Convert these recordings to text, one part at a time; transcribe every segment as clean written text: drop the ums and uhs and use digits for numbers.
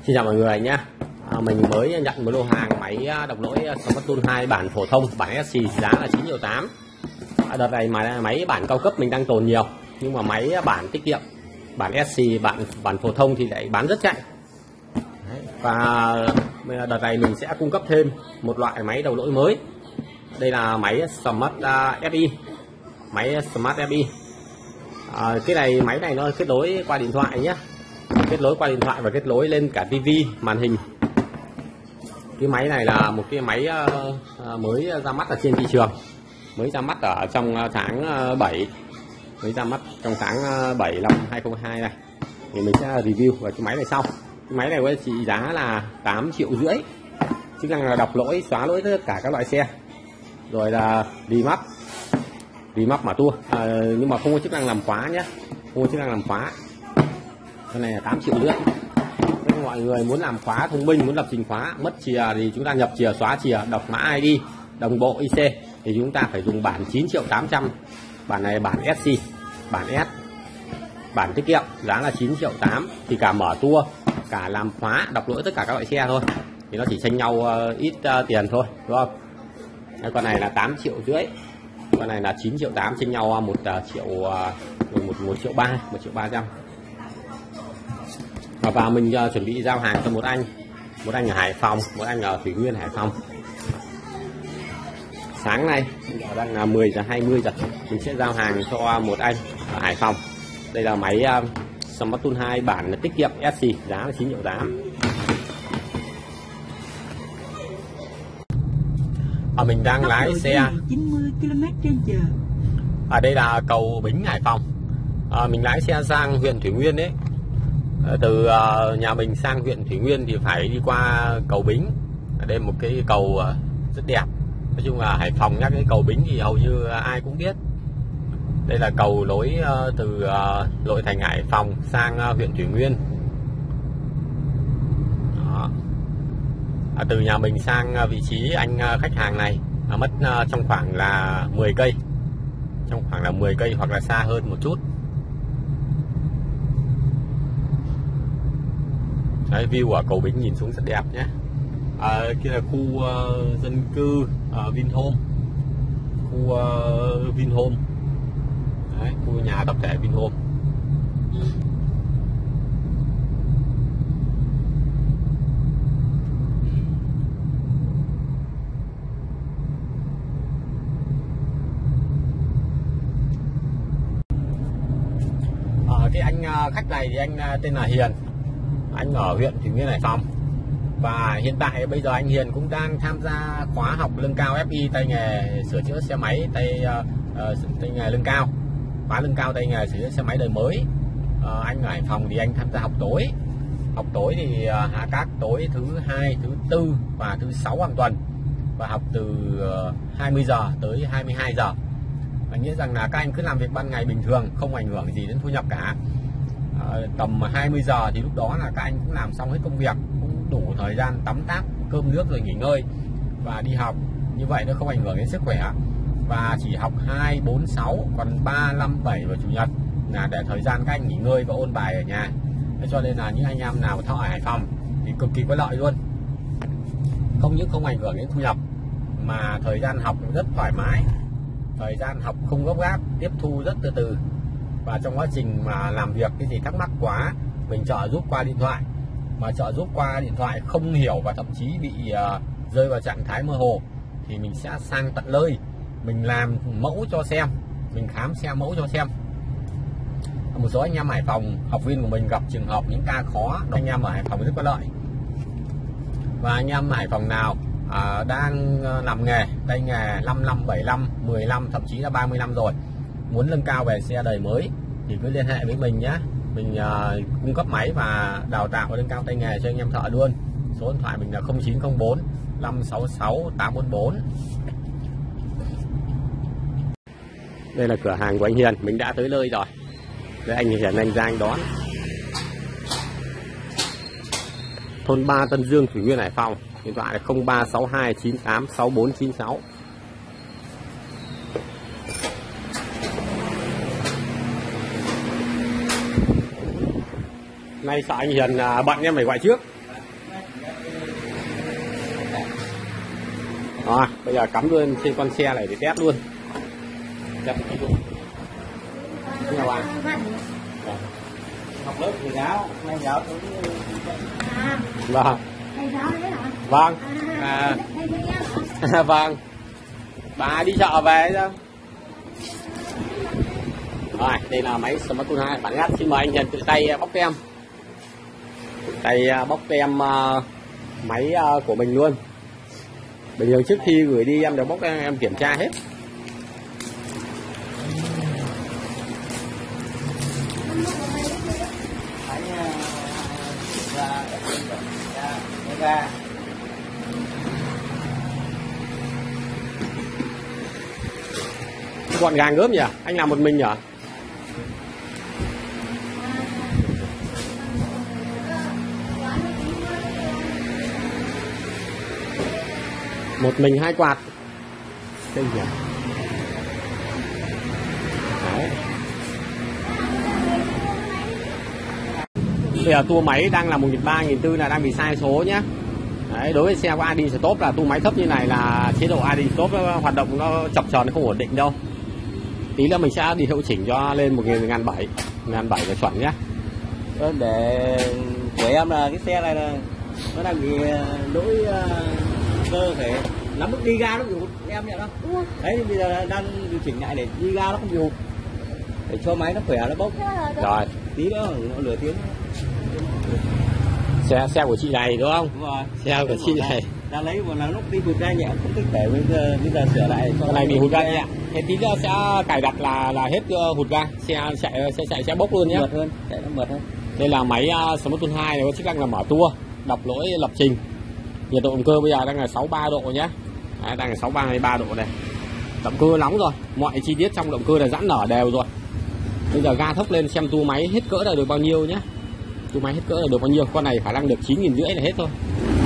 Xin chào mọi người nhé. Mình mới nhận một lô hàng máy đọc lỗi Smart Tool 2 bản phổ thông, bản SC giá là 9.8 triệu. Đợt này máy bản cao cấp mình đang tồn nhiều, nhưng mà máy bản tiết kiệm, bản SC, bản phổ thông thì lại bán rất chạy. Và đợt này mình sẽ cung cấp thêm một loại máy đầu lỗi mới. Đây là máy Smart FI, máy Smart FI. Máy này nó kết nối qua điện thoại nhé, kết nối qua điện thoại và kết nối lên cả tivi màn hình. Cái máy này là một cái máy mới ra mắt ở trên thị trường, mới ra mắt ở trong tháng 7, mới ra mắt trong tháng 7 năm 2022 này. Thì mình sẽ review về cái máy này sau. Cái máy này với trị giá là 8,5 triệu, chức năng là đọc lỗi, xóa lỗi tất cả các loại xe, rồi là remap mã tua, nhưng mà không có chức năng làm khóa nhé, không có chức năng làm khóa. Cái này là 8,5 triệu. Nếu mọi người muốn làm khóa thông minh, muốn lập trình khóa mất chìa thì chúng ta nhập chìa, xóa chìa, đọc mã ID, đồng bộ IC thì chúng ta phải dùng bản 9.8 triệu. Bản này bản SC, bản S, bản tiết kiệm, giá là 9,8 triệu. Thì cả mở tua, cả làm khóa, đọc lỗi tất cả các loại xe thôi, thì nó chỉ chênh nhau ít tiền thôi, đúng không? Con này là 8,5 triệu, con này là 9,8 triệu, chênh nhau 1 triệu, 1,3 triệu, 1,3 triệu. Và mình chuẩn bị giao hàng cho một anh ở Hải Phòng, một anh ở Thủy Nguyên, Hải Phòng. Sáng nay đang là 10:20 giờ, mình sẽ giao hàng cho một anh ở Hải Phòng. Đây là máy Smart Tool 2 bản tiết kiệm SC, giá là 9,8 triệu. Mình đang lái xe 90 km/h. ở đây là cầu Bính, Hải Phòng. Mình lái xe sang huyện Thủy Nguyên đấy. Từ nhà mình sang huyện Thủy Nguyên thì phải đi qua cầu Bính. Ở đây một cái cầu rất đẹp. Nói chung là Hải Phòng nhắc cái cầu Bính thì hầu như ai cũng biết. Đây là cầu nối từ nội thành Hải Phòng sang huyện Thủy Nguyên. Đó. Từ nhà mình sang vị trí anh khách hàng này mất trong khoảng là 10 cây, hoặc là xa hơn một chút. Đấy, view ở cầu Bính nhìn xuống rất đẹp nhé. Kia là khu dân cư Vinhome, khu Vinhome. Đấy, khu nhà tập thể Vinhome. Cái anh khách này thì anh tên là Hiền, anh ở huyện Thủy Nguyên, Hải Phòng. Và hiện tại bây giờ anh Hiền cũng đang tham gia khóa học nâng cao FI, tay nghề sửa chữa xe máy, tay nghề nâng cao, khóa nâng cao tay nghề sửa chữa xe máy đời mới. Anh ở Hải Phòng thì anh tham gia học tối thì các tối thứ 2, thứ 4 và thứ 6 hàng tuần, và học từ 20 giờ tới 22 giờ. Nghĩa rằng là các anh cứ làm việc ban ngày bình thường, không ảnh hưởng gì đến thu nhập cả. Tầm 20 giờ thì lúc đó là các anh cũng làm xong hết công việc, cũng đủ thời gian tắm táp, cơm nước rồi nghỉ ngơi và đi học. Như vậy nó không ảnh hưởng đến sức khỏe. Và chỉ học 2, 4, 6, còn 3, 5, 7 và Chủ nhật là để thời gian các anh nghỉ ngơi và ôn bài ở nhà. Thế cho nên là những anh em nào thợ ở Hải Phòng thì cực kỳ có lợi luôn. Không những không ảnh hưởng đến thu nhập mà thời gian học rất thoải mái, thời gian học không gấp gáp, tiếp thu rất từ từ. Và trong quá trình mà làm việc cái gì thắc mắc quá, mình trợ giúp qua điện thoại. Mà trợ giúp qua điện thoại không hiểu và thậm chí bị rơi vào trạng thái mơ hồ thì mình sẽ sang tận nơi, mình làm mẫu cho xem, mình khám xe mẫu cho xem. Một số anh em Hải Phòng, học viên của mình gặp trường hợp những ca khó, anh em ở Hải Phòng rất có lợi. Và anh em Hải Phòng nào đang làm nghề, tay nghề 5 năm, 7 năm, 10 năm, thậm chí là 30 năm rồi, muốn nâng cao về xe đời mới thì cứ liên hệ với mình nhé. Mình cung cấp máy và đào tạo và nâng cao tay nghề cho anh em thợ luôn. Số điện thoại mình là 0904 566 844. Đây là cửa hàng của anh Hiền, mình đã tới nơi rồi. Đây anh Hiền, anh ra anh đón. Thôn 3 Tân Dương, Thủy Nguyên, Hải Phòng. Điện thoại là 0362 98 6496. Nay sợ anh Hiền bận em phải gọi trước. Rồi, bây giờ cắm luôn trên con xe này để test luôn. Nhà bạn học lớp thầy giáo, thầy giáo cũng vâng, vâng, vâng, bà đi chợ về sao? Rồi, đây là máy Smart Tool 2. Bạn Gắt xin mời anh Hiền tự tay bóc tem, bóc tem máy của mình luôn. Bình thường trước khi gửi đi em đều bóc em kiểm tra hết. Gọn gàng gớm nhỉ? Anh làm một mình nhỉ? Một mình 2 quạt. Đây nhỉ? Đấy. Bây giờ tua máy đang là 1.300, 1.400 là đang bị sai số nhá. Đấy, đối với xe của AD Stop là tua máy thấp như này là chế độ AD Stop hoạt động nó chập chờn, không ổn định đâu. Tí nữa mình sẽ đi hiệu chỉnh cho lên 1.700, 1.700 là chuẩn nhá. Để của em là cái xe này là nó đang bị lỗi cơ thể lắm, bước đi ga nó bị hụt, em nhận không? Đấy, bây giờ đang điều chỉnh lại để đi ga nó không bị hụt, để cho máy nó khỏe, nó bốc. Rồi, tí nữa nó nửa tiếng. Xe của chị này đúng không? Đúng rồi. Xe của chị này. Ta lấy một là lúc đi hụt ga nhẹ không thích để bây giờ sửa lại. Cái này bị hụt ga nhẹ. Thế tí nữa sẽ cài đặt là hết hụt ga, xe sẽ bốc luôn nhé. Mượt hơn, chạy nó mượt hơn. Đây là máy Smart Tool 2 này có chức năng là mở tua, đọc lỗi lập trình. Nhiệt độ động cơ bây giờ đang là 63 độ nhé. Đấy, đang là 63 độ này. Động cơ nóng rồi, mọi chi tiết trong động cơ là giãn nở đều rồi. Bây giờ ga thấp lên xem tua máy hết cỡ là được bao nhiêu nhé. Tua máy hết cỡ là được bao nhiêu? Con này khả năng được 9.500 là hết thôi.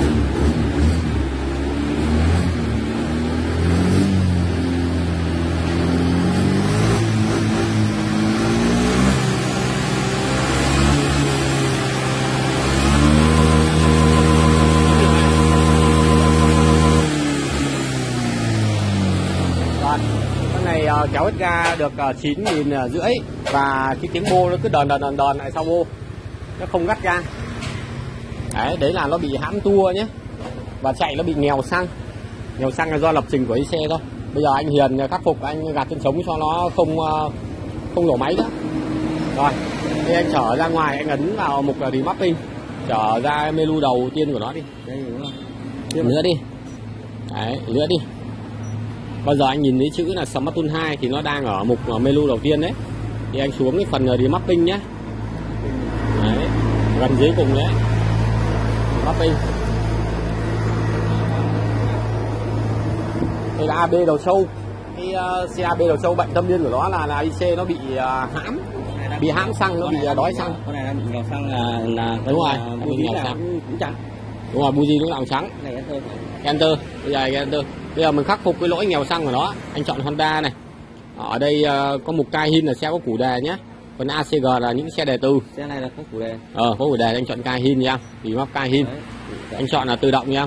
Con này kéo hết ga được 9.500 và cái tiếng bô nó cứ đòn lại sau bô, nó không gắt ga. Đấy là nó bị hãm tua nhé, và chạy nó bị nghèo xăng là do lập trình của cái xe thôi. Bây giờ anh Hiền khắc phục, anh gạt chân trống cho nó không nổ máy nữa. Rồi thì anh chở ra ngoài, anh ấn vào mục là remapping, chở ra menu đầu tiên của nó đi. Đây đúng không? Nữa đi. Đấy, nữa đi. Bây giờ anh nhìn thấy chữ là Smart Tool 2 thì nó đang ở mục menu đầu tiên đấy. Thì anh xuống cái phần remapping nhé. Đấy, gần dưới cùng đấy. Mapping. Đây là AB đầu sâu. Cái xe AB đầu sâu bệnh tâm niên của nó là IC nó bị hãm xăng, nó bị đói xăng. Con này đang bị nghèo xăng là đúng rồi, bị nghèo xăng cũng trắng. Đúng rồi, buji lúc nào trắng. Này enter. Enter. Bây giờ enter. Bây giờ mình khắc phục cái lỗi nghèo xăng của nó. Anh chọn Honda này. Ở đây có mục Cayenne là xe có củ đề nhé. Còn ACG là những xe đề tư. Xe này là có củ đề. Có củ đề, anh chọn Cayenne nha. Vì map Cayenne. Anh chọn là tự động nha.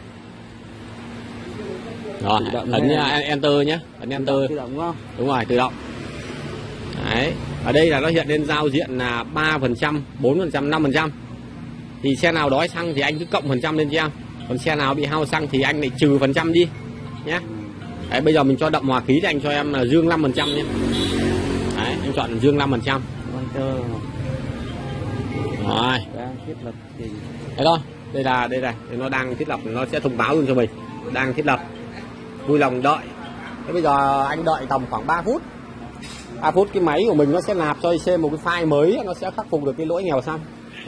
Rồi, ấn enter nhé. Ấn enter. Tự động đúng không? Đúng rồi, tự động. Đấy. Ở đây là nó hiện lên giao diện là 3%, 4%, 5%. Thì xe nào đói xăng thì anh cứ cộng phần trăm lên cho em. Còn xe nào bị hao xăng thì anh lại trừ phần trăm đi nhé. Đấy, bây giờ mình cho đậm hòa khí thì anh cho em là dương 5% nhé. Đấy, anh chọn dương 5%. Rồi. Thiết lập thì đấy thôi. Đây này, nó đang thiết lập, nó sẽ thông báo luôn cho mình đang thiết lập. Vui lòng đợi. Thế bây giờ anh đợi tầm khoảng 3 phút. 3 phút cái máy của mình nó sẽ nạp cho IC một cái file mới, nó sẽ khắc phục được cái lỗi nghèo xăng.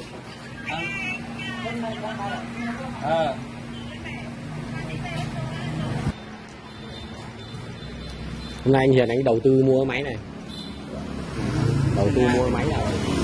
Hôm nay anh Hiền anh đầu tư mua máy này. Đầu tư mua máy này.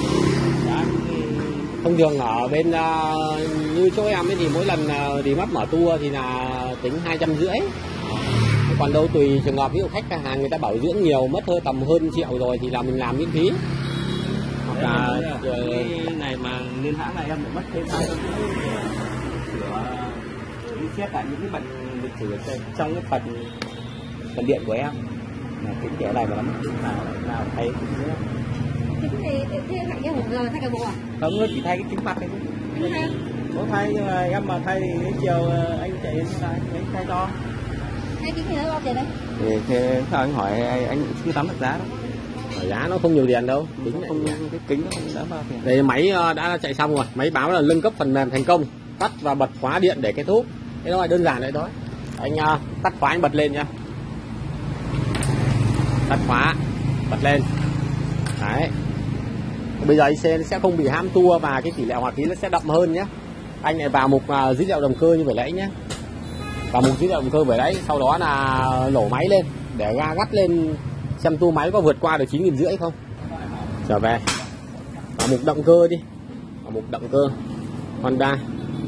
Thông thường ở bên như chỗ em ấy thì mỗi lần đi mắt mở tour thì là tính 250. Còn đâu tùy trường hợp, ví dụ khách hàng người ta bảo dưỡng nhiều mất tầm hơn triệu rồi thì là mình làm miễn phí. Hoặc là cái này mà liên hãng này em lại mất thêm 200 đi xét lại những cái bệnh mình thử trong cái phần điện của em là kính kiểu này mà nó nào thay kính nữa. Kính thì thay cái hộp rồi thay cả bộ à? Không, nó chỉ thay cái kính mặt này thôi. Có thay nhưng mà em mà thay thì đến chiều anh chạy đến thay cho. Thay kính thì nó bao tiền đấy? Thì sao anh hỏi anh chưa nắm được giá đó. Giá nó không nhiều tiền đâu, Kính không, cái kính nó không đáng bao tiền. đây máy đã chạy xong rồi, máy báo là nâng cấp phần mềm thành công, tắt và bật khóa điện để kết thúc. Thế thôi, đơn giản đấy thôi. Anh tắt khóa anh bật lên nha, tắt khóa bật lên đấy. Bây giờ anh sẽ không bị ham tua và cái tỷ lệ hòa khí nó sẽ đậm hơn nhé. Anh lại vào mục dữ liệu động cơ như vừa nãy nhé, vào mục dữ liệu động cơ vừa nãy, sau đó là nổ máy lên để ga gắt lên xem tua máy có vượt qua được 9.500 không. Trở về vào mục động cơ đi, vào mục động cơ Honda.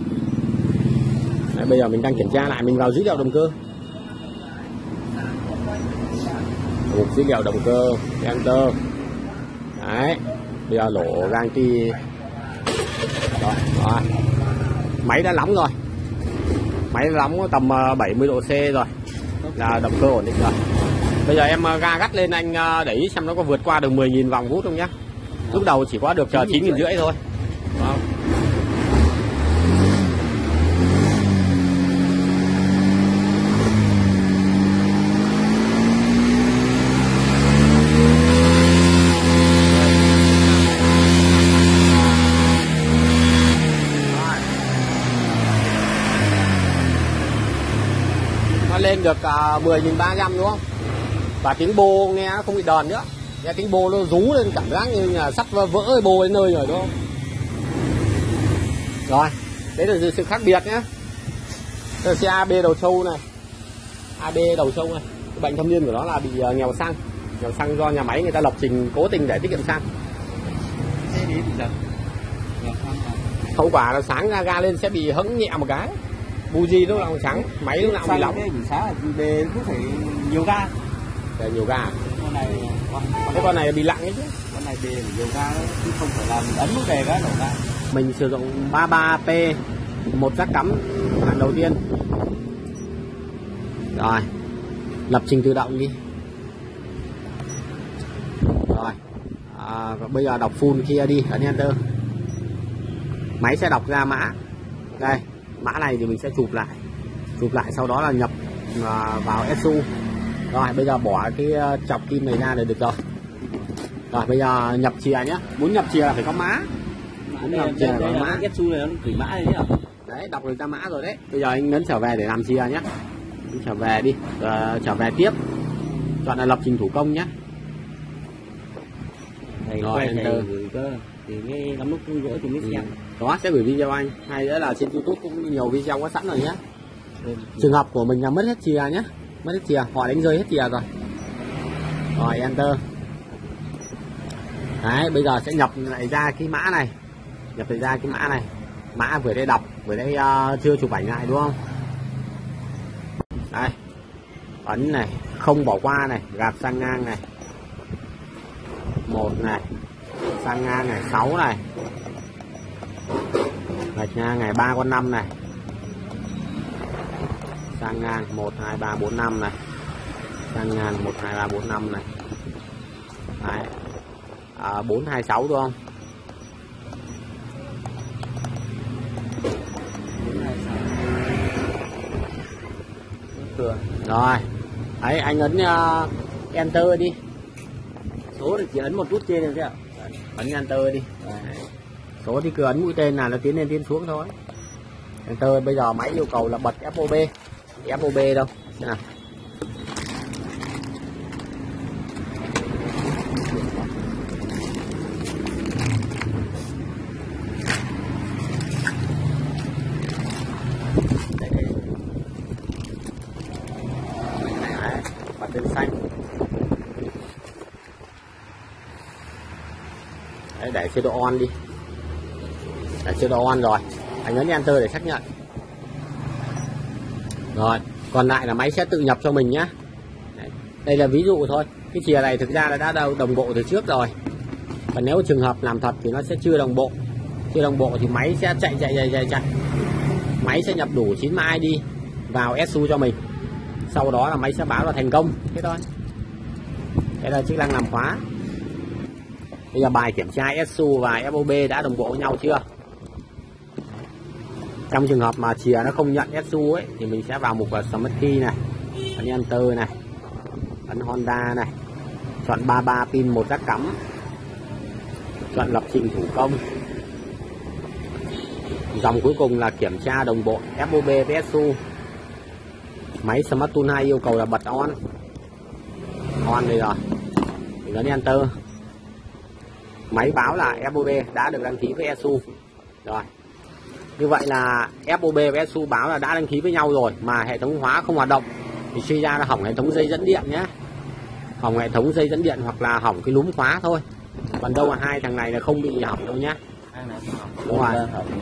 Đấy, bây giờ mình đang kiểm tra lại, mình vào dữ liệu động cơ, mục dữ liệu động cơ, enter. Đấy, bây giờ nổ gang ti. Rồi. Máy đã nóng rồi, máy đã nóng tầm 70 độ C rồi, là động cơ ổn định rồi. Bây giờ em ga gắt lên, anh để ý xem nó có vượt qua được 10.000 vòng vút không nhá. Lúc đầu chỉ có được 9.500 thôi. Đó. Nó lên được 10.300 đúng không? Và tiếng bô nghe nó không bị đờn nữa, nghe tiếng bô nó rú lên cảm giác như là sắp vỡ bô đến nơi rồi đúng không? Rồi, đấy là sự khác biệt nhé. Đây là xe AB đầu trâu này, AB đầu trâu này, cái bệnh thâm niên của nó là bị nghèo xăng do nhà máy người ta lập trình cố tình để tiết kiệm xăng. Hậu quả là sáng ra ga lên sẽ bị hững nhẹ một cái, buji lúc nào cũng trắng, máy lúc nào cũng bị lỏng. Sáng là về cứ phải nhiều ga. Để nhiều ga. Con này cái con này bị lặng ấy chứ. Con này về nhiều ga chứ không phải là mình ấn nút đề cái nổ ga. Mình sử dụng 33P, một jack cắm hạng đầu tiên. Rồi, lập trình tự động đi. Rồi, bây giờ đọc full kia đi, ấn enter. Máy sẽ đọc ra mã. Đây, mã này thì mình sẽ chụp lại, sau đó là nhập vào SU. Rồi, bây giờ bỏ cái chọc kim này ra là được rồi. Rồi, bây giờ nhập chìa nhé. Muốn nhập chìa là phải có mã. Muốn nhập chìa là có mã. SU này nó gửi mã đấy nhá. Đấy, đọc được ra mã rồi đấy. Bây giờ anh nhấn trở về để làm chìa nhé. Anh trở về đi, trở về tiếp. Chọn là lập trình thủ công nhé. Rồi, enter. Thì cái nắm nút gỡ thì mới xem. Đó, sẽ gửi video anh. Hay nữa là trên YouTube cũng nhiều video có sẵn rồi nhé. Trường hợp của mình là mất hết chìa nhé. Mất hết chìa, họ đánh rơi hết chìa rồi. Rồi, enter. Đấy, bây giờ sẽ nhập lại ra cái mã này. Nhập lại ra cái mã này. Mã vừa đây đọc, vừa đây chưa chụp ảnh lại đúng không? Đây. Ấn này, không bỏ qua này, gạt sang ngang này. 1 này, sang ngang này, 6 này. Gạch ngang này, 3 con 5 này. Sang ngang 1 2 3 4 5 này. Sang ngang 1 2 3 4 5 này. Đấy. 4 2 6 đúng không? 4 2 6. Rồi. Đấy, anh ấn enter đi. Số thì chỉ ấn một nút trên này thôi ạ. Ấn enter đi. Đấy. Số thì cứ ấn mũi tên là nó tiến lên tiến xuống thôi. Enter. Bây giờ máy yêu cầu là bật FOB. FOB đâu? Nào. Đấy, bật lên xanh. Đấy, để chế độ on đi. Để chế độ on rồi. Anh ấn enter để xác nhận. Rồi, còn lại là máy sẽ tự nhập cho mình nhé. Đây là ví dụ thôi. Cái chìa này thực ra là đã đồng bộ từ trước rồi. Còn nếu trường hợp làm thật thì nó sẽ chưa đồng bộ. Chưa đồng bộ thì máy sẽ chạy. Máy sẽ nhập đủ 9 mã ID. vào SU cho mình, sau đó là máy sẽ báo là thành công, thế thôi. Đây là chức năng làm khóa. Bây giờ bài kiểm tra SU và FOB đã đồng bộ với nhau chưa. Trong trường hợp mà chìa nó không nhận SU ấy thì mình sẽ vào mục Smart Key này, ấn Enter này, ấn Honda này, chọn 33 pin 1 jack cắm, chọn lập trình thủ công. Dòng cuối cùng là kiểm tra đồng bộ FOB với SU. Máy Smart Tool 2 yêu cầu là bật on đây rồi, mình ấn Enter. Máy báo là FOB đã được đăng ký với SU rồi. Như vậy là FOB và SU báo là đã đăng ký với nhau rồi, mà hệ thống khóa không hoạt động thì suy ra là hỏng hệ thống dây dẫn điện nhé, hỏng hệ thống dây dẫn điện hoặc là hỏng cái núm khóa thôi, còn đâu là hai thằng này là không bị hỏng đâu nhé. Đúng rồi,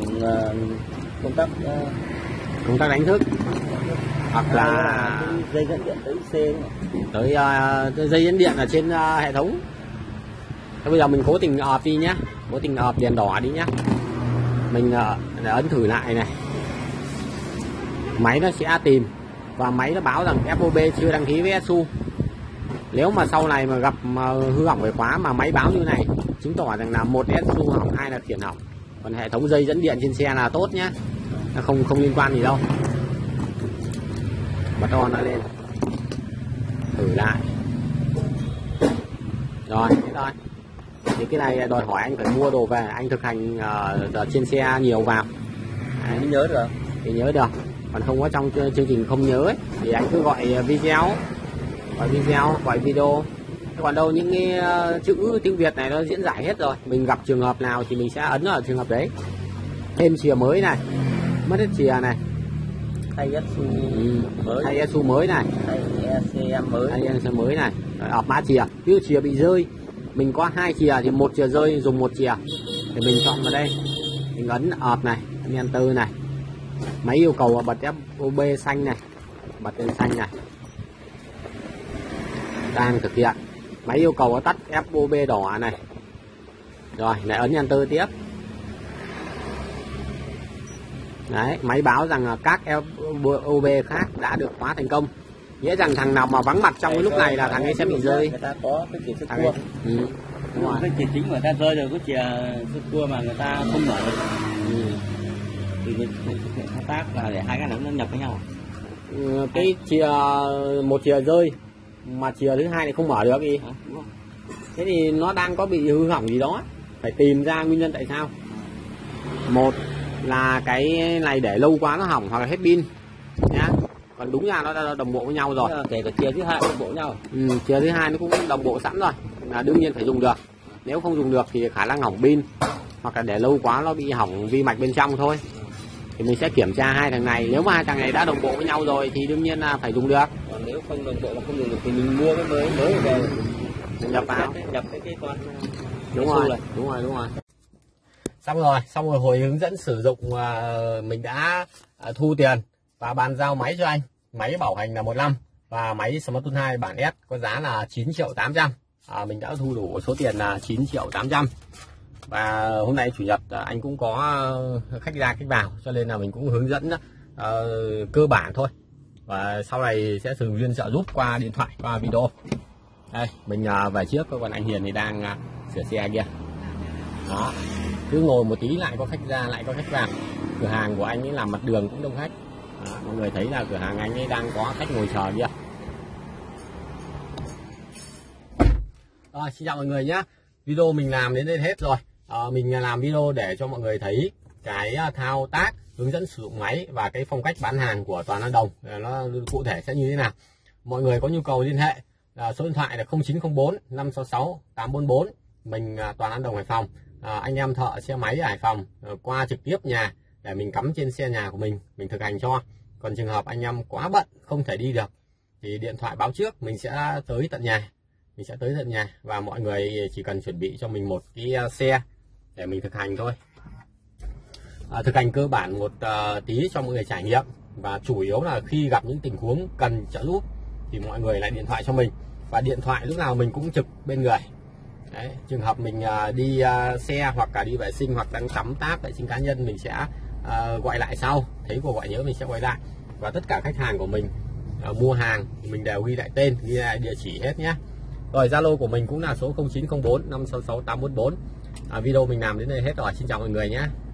công tắc đánh thức hoặc là dây dẫn điện tới dây dẫn điện ở trên hệ thống. Thế bây giờ mình cố tình ọp đi nhé, cố tình ọp đèn đỏ đi nhé. Mình ấn thử lại này, máy nó sẽ tìm và máy nó báo rằng FOB chưa đăng ký với SU. Nếu mà sau này mà gặp hư hỏng về khóa mà máy báo như này, chứng tỏ rằng là một SU hỏng, hai là tiền hỏng, còn hệ thống dây dẫn điện trên xe là tốt nhé, không liên quan gì đâu. Bật on nó lên, thử lại rồi, thế thôi. Thì cái này đòi hỏi anh phải mua đồ về, anh thực hành trên xe nhiều vào mới nhớ được, thì nhớ được. Còn không có trong chương trình không nhớ ấy, thì anh cứ gọi video, gọi video. Còn đâu những cái chữ tiếng Việt này nó diễn giải hết rồi, mình gặp trường hợp nào thì mình sẽ ấn ở trường hợp đấy. Thêm chìa mới này, mất hết chìa này, thay SU mới, thay SU mới này, thay ECM mới, mới này, ọp mã chìa. Ví dụ chìa bị rơi, mình có 2 chìa thì một chìa rơi dùng 1 chìa thì mình chọn vào đây, mình ấn ọp này, ấn Enter này. Máy yêu cầu bật FOB xanh này, bật lên xanh này, đang thực hiện. Máy yêu cầu tắt FOB đỏ này, rồi lại ấn Enter tiếp. Đấy, máy báo rằng các FOB khác đã được khóa thành công, nghĩa rằng thằng nào mà vắng mặt trong cái lúc này là thằng ấy sẽ bị rơi. Người ta có cái chìa sức cua, đúng rồi, cái chìa chính của người ta rơi rồi, cái chìa sức cua mà người ta không mở được, thì mình thực hiện thao tác là để hai cái nó nhập với nhau. Cái chìa, một chìa rơi mà chìa thứ hai này không mở được đi, thế thì nó đang có bị hư hỏng gì đó, phải tìm ra nguyên nhân tại sao. Một là cái này để lâu quá nó hỏng hoặc là hết pin nhá, còn đúng ra nó đã đồng bộ với nhau rồi. Kể cả chìa thứ hai đồng bộ với nhau. Chìa thứ hai nó cũng đồng bộ sẵn rồi, là đương nhiên phải dùng được. Nếu không dùng được thì khả năng hỏng pin hoặc là để lâu quá nó bị hỏng vi mạch bên trong thôi. Thì mình sẽ kiểm tra hai thằng này, nếu mà hai thằng này đã đồng bộ với nhau rồi thì đương nhiên là phải dùng được. Còn nếu không đồng bộ mà không dùng được thì mình mua cái mới về nhập vào, nhập cái con. Đúng rồi. Xong rồi hồi hướng dẫn sử dụng mình đã thu tiền và bàn giao máy cho anh. Máy bảo hành là 1 năm và máy Smart Tool 2 bản S có giá là 9.800.000. Mình đã thu đủ số tiền là 9.800.000. Và hôm nay chủ nhật anh cũng có khách ra khách vào, cho nên là mình cũng hướng dẫn cơ bản thôi. Và sau này sẽ thường xuyên trợ giúp qua điện thoại, qua video. Đây, mình về trước, còn anh Hiền thì đang sửa xe kia. Đó, cứ ngồi một tí lại có khách ra, lại có khách vào. Cửa hàng của anh ấy làm mặt đường cũng đông khách. Mọi người thấy là cửa hàng anh ấy đang có khách ngồi chờ kia. Rồi, xin chào mọi người nhé. Video mình làm đến đây hết rồi. Mình làm video để cho mọi người thấy cái thao tác, hướng dẫn sử dụng máy và cái phong cách bán hàng của Toàn An Đồng nó cụ thể sẽ như thế nào. Mọi người có nhu cầu liên hệ, số điện thoại là 0904 566 844. Mình Toàn An Đồng, Hải Phòng. Anh em thợ xe máy ở Hải Phòng qua trực tiếp nhà để mình cắm trên xe nhà của mình thực hành cho. Còn trường hợp anh em quá bận không thể đi được thì điện thoại báo trước, mình sẽ tới tận nhà. Và mọi người chỉ cần chuẩn bị cho mình một cái xe để mình thực hành thôi. Thực hành cơ bản một tí cho mọi người trải nghiệm, và chủ yếu là khi gặp những tình huống cần trợ giúp thì mọi người lại điện thoại cho mình, và điện thoại lúc nào mình cũng trực bên người. Đấy, trường hợp mình đi xe hoặc là đi vệ sinh hoặc đang tắm táp vệ sinh cá nhân, mình sẽ gọi lại sau, thấy cuộc gọi nhớ mình sẽ gọi lại. và tất cả khách hàng của mình mua hàng mình đều ghi lại tên, ghi lại địa chỉ hết nhé. Rồi Zalo của mình cũng là số 0904 566 844. Video mình làm đến đây hết rồi, xin chào mọi người nhé.